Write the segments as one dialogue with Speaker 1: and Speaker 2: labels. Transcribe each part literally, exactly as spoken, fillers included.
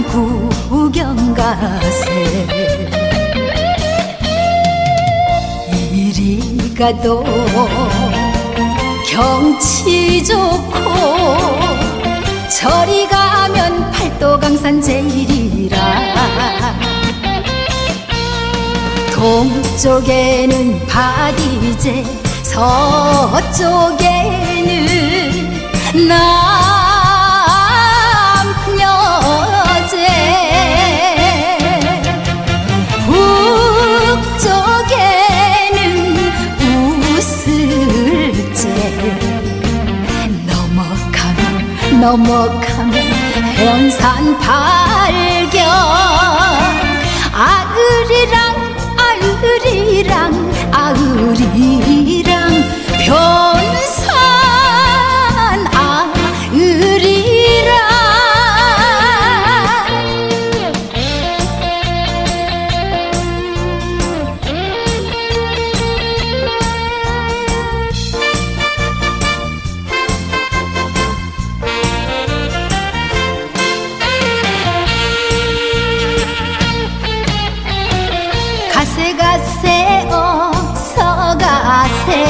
Speaker 1: 구경 가세. 이리 가도 경치 좋고 저리 가면 팔도강산 제일이라. 동쪽에는 바디제, 서쪽에는 남여제, 북쪽에는 우슬제. 넘어가면 넘어가면 해안산 발견. 아으리랑 아으리랑 아으리랑 변산 아으리랑. 가세 가세 어서 가세.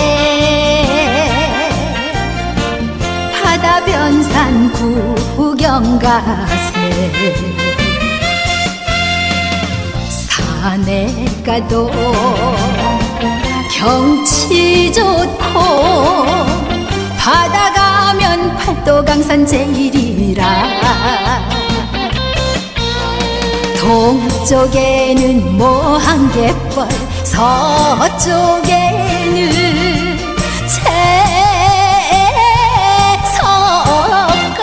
Speaker 1: 바다 변산 구경 가세. 산에 가도 경치 좋고 바다 가면 팔도강산 제일이라. 동쪽에는 모한갯벌, 서쪽에는 채석강,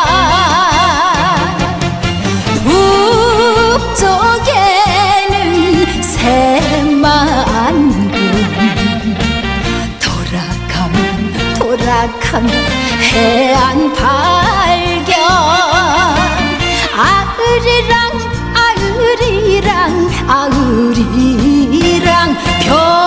Speaker 1: 북쪽에는 새만금. 돌아가면 돌아가면 해안 발견. 아으리랑 아으리랑 아으리랑 변